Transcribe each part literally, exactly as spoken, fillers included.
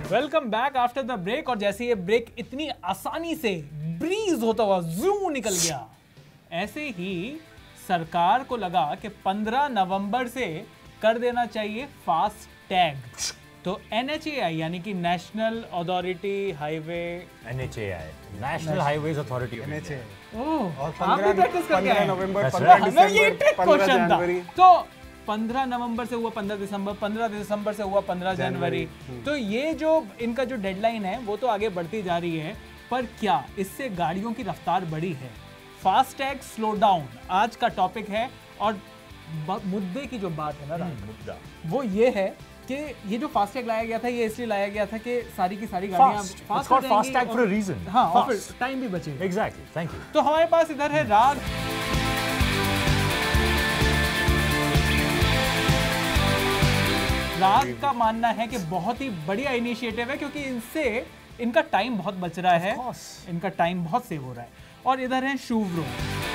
Welcome back after the break. और जैसे ये ब्रेक इतनी आसानी से ब्रीज होता हुआ जू निकल गया, ऐसे ही सरकार को लगा कि पंद्रह नवंबर से कर देना चाहिए फास्ट टैग। तो एन एच ए आई यानी कि national authority highway N H A I national highways authority N H A I oh और आप भी प्रैक्टिस करके आए पंद्रह हैं? नवंबर, That's पंद्रह right. हाँ, ये दिसंबर, ट्रिक पंद्रह क्वेश्चन था। जनवरी। तो पंद्रह नवंबर से हुआ पंद्रह दिसंबर, पंद्रह दिसंबर से हुआ पंद्रह जनवरी। तो ये जो इनका जो डेडलाइन है वो तो आगे बढ़ती जा रही है, पर क्या इससे गाड़ियों की रफ्तार बढ़ी है? फास्टैग स्लो डाउन आज का टॉपिक है। और मुद्दे की जो बात है ना मुद्दा वो ये है कि ये जो फास्टैग लाया गया था ये इसलिए लाया गया था कि सारी की सारी गाड़ियां Fast. Fast It's called FASTag for a reason. हाँ, और Fast. फिर टाइम भी बचेगा। Exactly, thank you. तो हमारे पास इधर है राग। राग का मानना है कि बहुत ही बढ़िया इनिशिएटिव है क्योंकि इनसे इनका टाइम बहुत बच रहा है, इनका टाइम बहुत सेव हो रहा है। और इधर है शुभ्रो।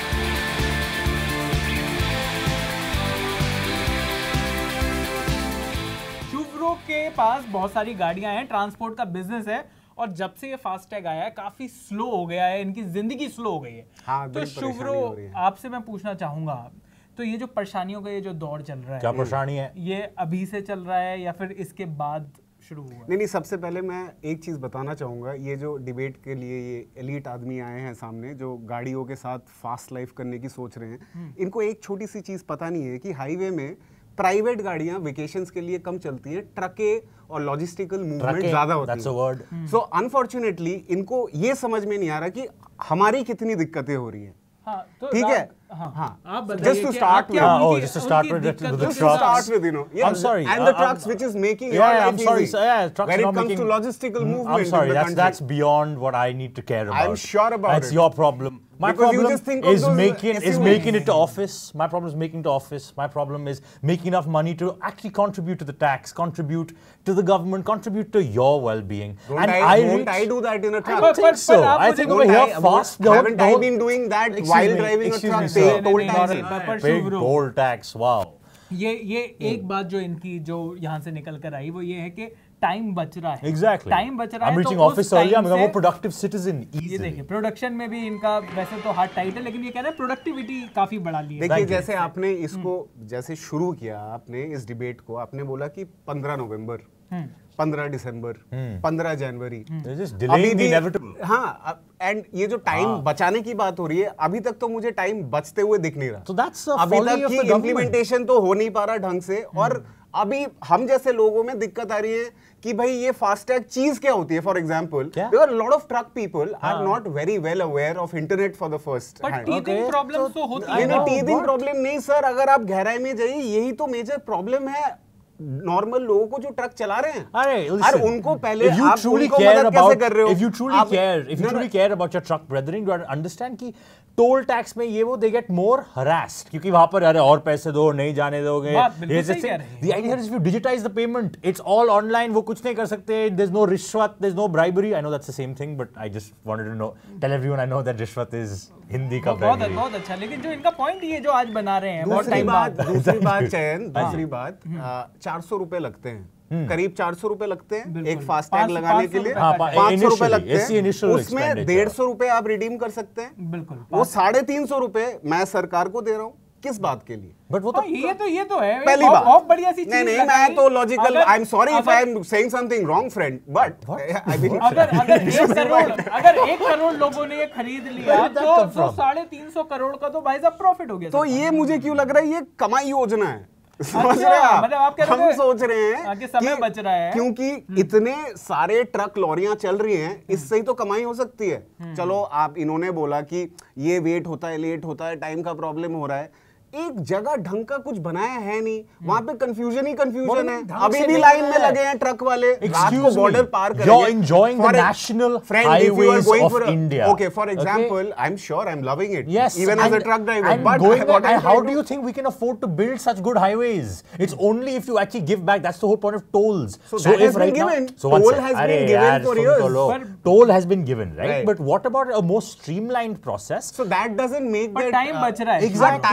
शुभ्रो के पास बहुत सारी गाड़ियां हैं, ट्रांसपोर्ट का बिजनेस है, और जब से ये फास्टैग आया है काफी स्लो हो गया है, इनकी जिंदगी स्लो हो गई है। हाँ, तो शुभ्रो आपसे मैं पूछना चाहूंगा, तो ये जो परेशानियों का ये जो दौर चल रहा है, क्या परेशानी है? ये अभी से चल रहा है या फिर इसके बाद शुरू हुआ? नहीं नहीं, सबसे पहले मैं एक चीज बताना चाहूंगा। ये जो डिबेट के लिए ये एलीट आदमी आए हैं सामने जो गाड़ियों के साथ फास्ट लाइफ करने की सोच रहे हैं, इनको एक छोटी सी चीज पता नहीं है कि हाईवे में प्राइवेट गाड़ियां वेकेशंस के लिए कम चलती हैं, ट्रके और लॉजिस्टिकल मूवमेंट ज्यादा होती है। सो अनफॉर्चुनेटली इनको ये समझ में नहीं आ रहा कि हमारी कितनी दिक्कतें हो रही हैं। हाँ, तो ठीक है। हाँ, हाँ, आप बताइए just to कि start आप क्या with- Oh, उनकी- just to start उनकी with the- दिक्कत- with the Just to trucks. start with, you know, yeah, I'm sorry, and the uh, trucks I'm- which is making Yeah, your yeah, life I'm sorry, easy. so, yeah, trucks when are it not comes making- to logistical Mm, movement I'm sorry, in the that's country. that's beyond what I need to care about. I'm sure about That's it. your problem. My Because you problem just think of is those making is S U Vs. making it to office. My problem is making to office. My problem is making enough money to actually contribute to the tax, contribute to the government, contribute to your well-being. Don't And I, I won't reach- I do that in a I truck? don't But- think but- so. but आप I मुझे think don't over here I- fast. the whole- Haven't the I whole- been doing that Excuse while me, driving a excuse truck? me, Paying sir. toll नहीं, tax. नहीं, नहीं, पर Big शुभ्रो। toll tax. Wow. ये ये एक बात जो इनकी जो यहाँ से निकल कर आई वो ये है कि टाइम बच रहा है। Exactly. टाइम बच रहा I'm है reaching तो office उस early. I'm time a more से- productive citizen. ये Easily. देखिए प्रोडक्शन में भी इनका वैसे तो हाथ टाइट है, लेकिन ये कह रहे हैं प्रोडक्टिविटी काफी बढ़ा ली है। देखिए, Thank you. जैसे आपने इसको जैसे शुरू किया, आपने इस डिबेट को आपने बोला कि पंद्रह नवंबर, पंद्रह दिसंबर, पंद्रह जनवरी, They're just अभी delaying the भी inevitable. हाँ, एंड ये जो टाइम बचाने की बात हो रही है, अभी तक तो मुझे टाइम बचते हुए दिख नहीं रहा। So that's a अभी folly तक of की the government. इम्प्लीमेंटेशन तो हो नहीं पा रहा ढंग से। और अभी हम जैसे लोगों में दिक्कत आ रही है कि भाई ये फास्टैग चीज क्या होती है। For example, there are lot of truck people are not very well aware of internet for the first but hand. Teething Okay, problems तो होती है नहीं ना। नहीं, टीथिंग what? प्रॉब्लम नहीं सर, अगर आप गहराई में जाइए यही तो मेजर प्रॉब्लम है नॉर्मल लोगों को जो ट्रक चला रहे हैं। अरे, और listen, उनको पहले if you आप truly उनको care मदद कैसे about, कर रहे हो? if you truly आप- care, if you No, no, truly care about your truck brethren, you understand कि टोल टैक्स में ये वो they get more harassed क्योंकि वहां पर अरे और पैसे दो, नहीं जाने दोगे। बात बिल्कुल सही कह रहे हैं। The idea is if you digitize the payment, it's all online, वो कुछ नहीं कर सकते। There's no रिश्वत, there's no bribery. I know that's the same thing, but I just wanted to know, tell everyone I know that रिश्वत is Hindi का बहुत bribery. बहुत अच्छा, लेकिन जो इनका पॉइंट ये जो आज बना रहे हैं बहुत दूसरी टाइम बात बाद, दूसरी बात चयन दूसरी बात चार सौ रुपए लगते हैं, करीब चार सौ रुपए लगते हैं बिल्कुल। एक फास्टैग पाँच- लगाने पाँच के सौ लिए। रुपए हाँ, पा- पाँच सौ रुपए initially, लगते ऐसी initial हैं, उसमें expenditure। डेढ़ सौ रुपए आप रिडीम कर सकते हैं। बिल्कुल। वो साढ़े तीन सौ रुपए मैं सरकार को दे रहा हूँ, किस बात के लिए? But वो तो हाँ, ये तो ये तो है पहली बहुत- बात बहुत बढ़िया सी चीज नहीं नहीं, लगाई। मैं तो लॉजिकल, अगर- आई एम सॉरी इफ अगर- I am saying something wrong friend, but I mean अगर अगर एक करोड़ अगर एक करोड़ लोगों ने ये खरीद लिया Where did that तो come तो from? साढ़े तीन सौ करोड़ का तो भाई साहब प्रॉफिट हो गया। तो ये मुझे क्यों लग रहा है ये कमाई योजना है। समझ अच्छा, रहे हैं आप? मतलब आप कह रहे हम थे सोच रहे हैं हाँ, कि समय कि- बच रहा है। क्योंकि इतने सारे ट्रक लॉरियां चल रही हैं, इससे ही तो कमाई हो सकती है। चलो आप इन्होंने बोला कि ये वेट होता है, लेट होता है, टाइम का प्रॉब्लम हो रहा है। एक जगह ढंग का कुछ बनाया है नहीं, वहां पे कंफ्यूजन ही कंफ्यूजन है। अभी भी लाइन में लगे हैं ट्रक वाले, रात को बॉर्डर पार करेंगे। You're enjoying the national highways of India. Okay, for example, I'm sure I'm loving it. Yes, even as a and- truck driver. and But going what back, I'm and how trying do to- you think we can afford to build such good highways? It's only if you actually give back. That's the whole point of tolls. So that has if been right now- given. so one Toll sec. has been Arey given yaar, for sun years. to lo. But- Toll has been given, right? Right. But what about a more streamlined process? So that doesn't make पर that time uh, बच रहा है। exactly. time बच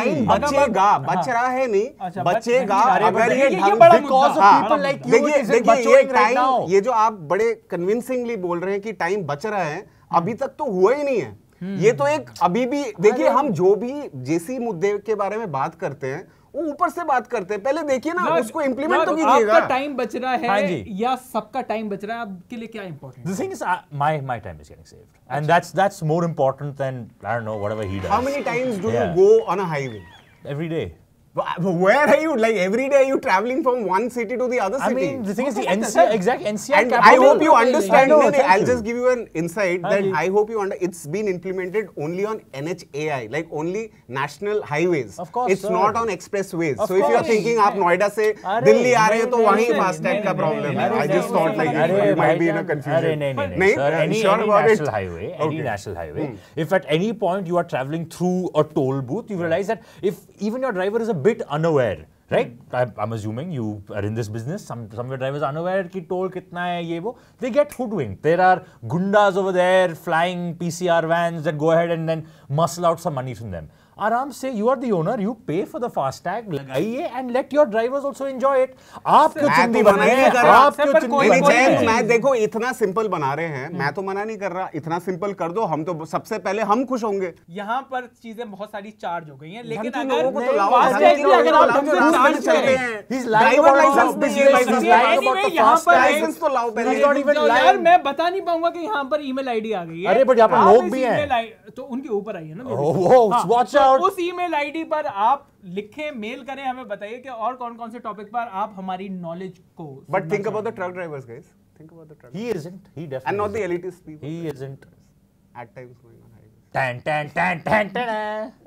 बचेगा, बच रहा है नहीं, अच्छा, बचेगा बच- अगर ये ये ढंग- बड़ा because of मुद्दा, हाँ, people बड़ा like मुद्दा। you, देखिए it isn't देखिए ये maturing right टाइम, now. ये जो आप बड़े कन्विंसिंगली बोल रहे हैं कि टाइम बच रहा है, अभी तक तो हुआ ही नहीं है। ये तो एक अभी भी देखिए, हम जो भी जैसी मुद्दे के बारे में बात करते हैं वो ऊपर से बात करते हैं, पहले देखिए ना लॉर्ड, उसको इम्प्लीमेंट तो लॉर्ड, कीजिएगा। आपका टाइम बच रहा हाँ है जी। या सबका टाइम बच रहा है, आपके लिए क्या important? The thing is, uh, my my time is getting saved, and that's that's more important than I don't know whatever he does. How many times do Yeah. you go on a highway? Every day. Where are you? Like every day are you traveling from one city to the other I city? mean, the thing is, the Okay, N C R, sir. exactly, N C R And I capital. hope you understand. I know, No, no, thank I'll you. just give you an insight that Haan ji. I hope you understand. It's been implemented only on N H A I, like only national highways. Of course, it's sir. not on expressways. Of So if you are course. thinking आप नोएडा से अरे, दिल्ली आ रहे हैं तो नहीं, वहीं नहीं, FASTag नहीं, का नहीं, problem नहीं, है. नहीं, I just नहीं, thought like नहीं, you अरे might be in a भाईजान, confusion. अरे नहीं नहीं नहीं? नहीं sir, Are you any, sure any about it? national highway, any Okay. national highway, if at any point you are traveling through a toll booth, you realize that if even your driver is a bit unaware, right? I, I'm assuming you are in this business. Some some of your drivers are unaware कि toll कितना है ये वो. They get hoodwinked. There are gundas over there flying P C R vans that go ahead and then muscle out some money from them. आराम से you are the owner, you pay for the FASTag, लगाइए and let your drivers also enjoy it. आप क्यों मैं चिंदी तो बन मना रहे नहीं हैं? कर रहा। आप सर, क्यों पर चिंदी कोई- बन नहीं, रहे जैन, हैं? मैं देखो इतना सिंपल बना रहे हैं, मैं तो मना नहीं कर रहा, इतना सिंपल कर दो, हम तो सबसे पहले हम खुश होंगे। यहाँ पर चीजें बहुत सारी चार्ज हो गई हैं, लेकिन धमकी अगर लोगों को तो नहीं, लाओ, FASTag धमकी भी लोगों अगर को आप लाओ, ढंग से रास्ते चार्ज में चल रहे करें, हैं। He's lying Driver about license the दीजिए, business, license he's lying Anyway, about the यहाँ पर FASTag. लाइसेंस तो लाओ पहले। He's not even जो यार lying. मैं बता नहीं पाऊंगा कि यहाँ पर ईमेल आईडी आ गई है। अरे, but यहाँ पर आप लोग इस भी हैं। email आई- तो उनके ऊपर आई है ना मेरे। Oh, whoa, watch तो out. उस ईमेल आईडी पर आप लिखें, मेल करें, हमें बताइए कि और कौन कौन से टॉपिक पर आप हमारी नॉलेज को But think about the truck drivers, guys. Think about the truck. He isn't. He definitely And not the isn't. elitist people. He isn't. At times going on highways. Tan tan tan tan tan.